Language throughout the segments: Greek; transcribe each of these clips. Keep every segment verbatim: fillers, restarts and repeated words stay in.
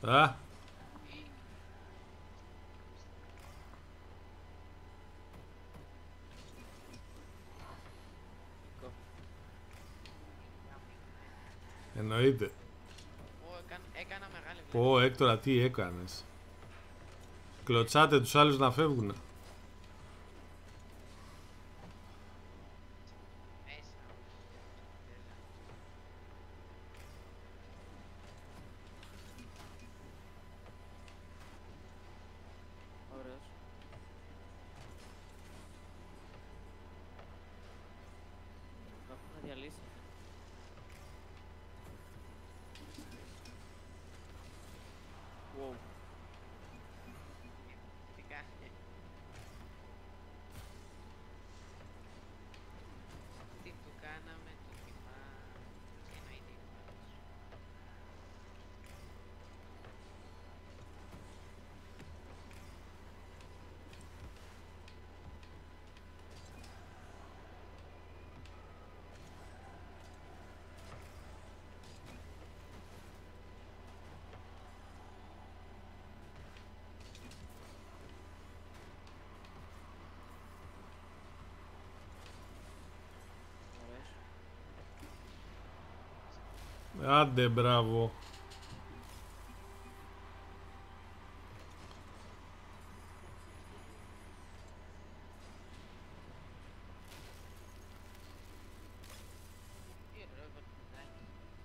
Α, εννοείται. Ω, έκανα, έκανα μεγάλη βλέψη. Πω, Έκτορα, τι έκανες? Κλωτσάτε τους άλλους να φεύγουν. Μέσα. Τέζα. Ωραίος. Το έχουν διαλύσει. Wow. Τι κάνει. Τι του κάναμε, του τυπά. Εννοείται. Ωραίος. Άντε, μπράβο. Τι ωραίο βατρουδάκι.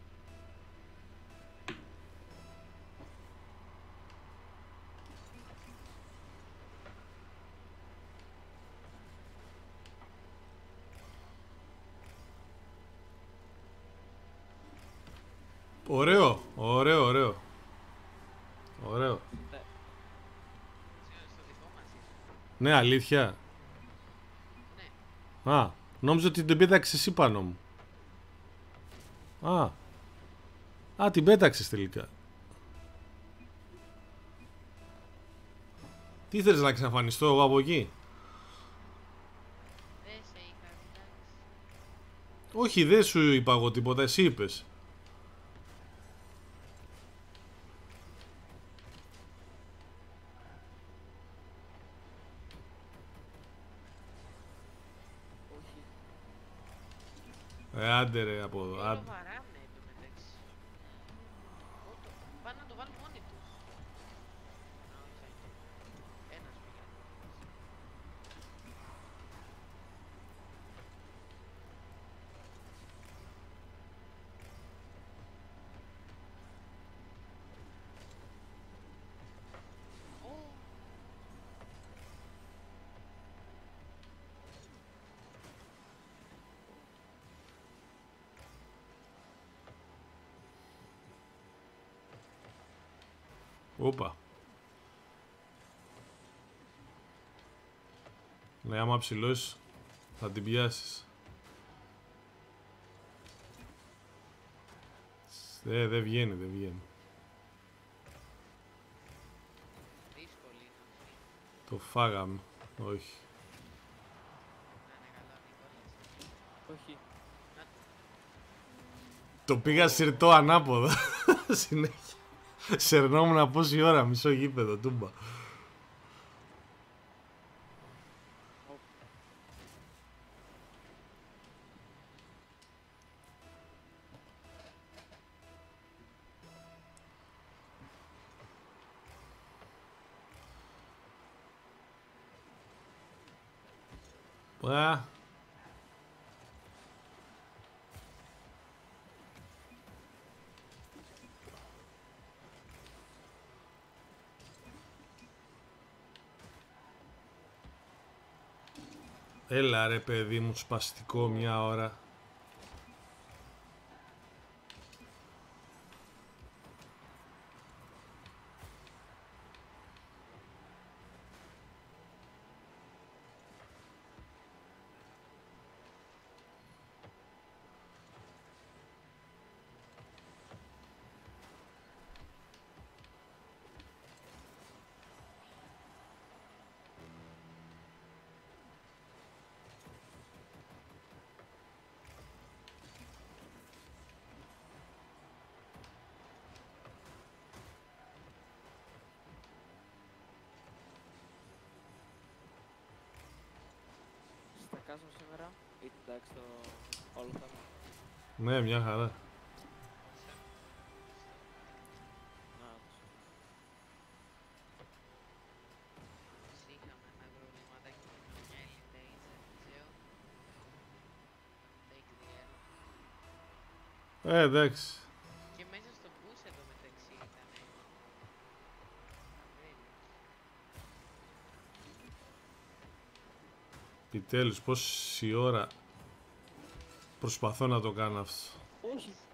Ωραίο, ωραίο, ωραίο. Ωραίο. Στο δικό μας είναι. Ναι, αλήθεια. Ναι. Α, νόμιζα ότι την πέταξες εσύ πάνω μου. Α. Α, την πέταξες τελικά. Τι θέλεις, να εξαφανιστώ εγώ από εκεί? Δεν σε είχα εντάξει. Όχι, δεν σου είπα εγώ τίποτα, εσύ είπες. Όχι. Ε, άντε ρε, από εδώ. Λίγο Άντε. βαράνε το μεταξύ. Ω, το- Πάνε να το βάλουν μόνοι τους. Α, όχι. Ένας πήγε. Ω, Όπα. Ναι, άμα ψηλώσεις θα την πιάσεις. Ε, δεν βγαίνει, δεν βγαίνει. δύσκολη είναι αυτή. Το φάγαμε. Όχι. Να είναι καλά ο Νικόλας. Όχι. Το πήγα συρτό ανάποδα. Συνέχεια. Σερνόμουν πόση ώρα, μισό γήπεδο, τούμπα. Α, έλα ρε παιδί μου, σπαστικό μια ώρα. σαρκάσμο σήμερα ή εντάξει το όλο θέμα? Ναι, μια χαρά. Να, όντως. Είχαμε ένα προβληματάκι με μια Elite Agent, Τζέο. Take the L. Ε, εντάξει. Και μέσα στο bus εδώ μεταξύ ήτανε. Επιτέλους, πόση ώρα προσπαθώ να το κάνω αυτό. Όχι,